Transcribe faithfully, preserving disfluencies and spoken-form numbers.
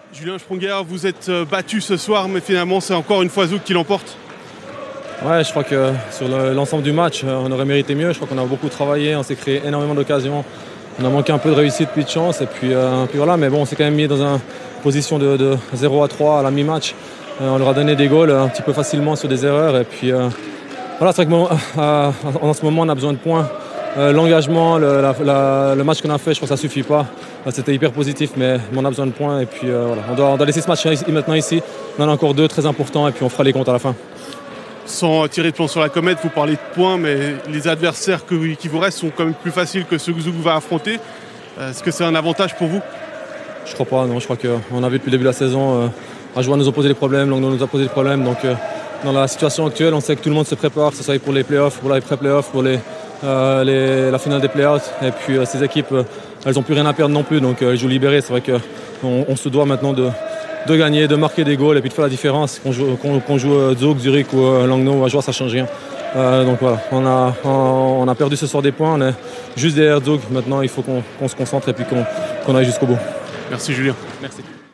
Julien Sprunger, vous êtes battu ce soir, mais finalement c'est encore une fois Zouk qui l'emporte. Ouais, je crois que sur l'ensemble du match, on aurait mérité mieux. Je crois qu'on a beaucoup travaillé, on s'est créé énormément d'occasions. On a manqué un peu de réussite puis de chance. Et puis, euh, puis voilà, mais bon, on s'est quand même mis dans une position de, de zéro à trois à la mi-match. Euh, on leur a donné des goals un petit peu facilement sur des erreurs. Et puis euh, voilà, c'est vrai que euh, en ce moment, on a besoin de points. Euh, L'engagement, le, la, la, le match qu'on a fait, je crois que ça ne suffit pas. C'était hyper positif, mais, mais on a besoin de points. Et puis euh, voilà, on doit, on doit laisser ce match maintenant ici. On en a encore deux très importants et puis on fera les comptes à la fin. Sans tirer de plomb sur la comète, vous parlez de points, mais les adversaires que, qui vous restent sont quand même plus faciles que ceux que Zouk va affronter. Est-ce que c'est un avantage pour vous? Je crois pas, non. Je crois qu'on a vu depuis le début de la saison, euh, Ajoie nous a posé des problèmes, Langnau nous a posé des problèmes. Donc euh, dans la situation actuelle, on sait que tout le monde se prépare, que ce soit pour les playoffs, pour les pré-playoffs, pour les, euh, les, la finale des playoffs. Et puis euh, ces équipes, euh, elles n'ont plus rien à perdre non plus. Donc euh, elles jouent libérées. C'est vrai qu'on on se doit maintenant de... de gagner, de marquer des goals et puis de faire la différence. Qu'on joue, qu'on, qu'on joue euh, Zouk, Zurich ou euh, Langnau ou Ajoie, ça ne change rien. Euh, donc voilà, on a, on, on a perdu ce soir des points, on est juste derrière Zouk. Maintenant, il faut qu'on, qu'on se concentre et puis qu'on, qu'on aille jusqu'au bout. Merci Julien. Merci.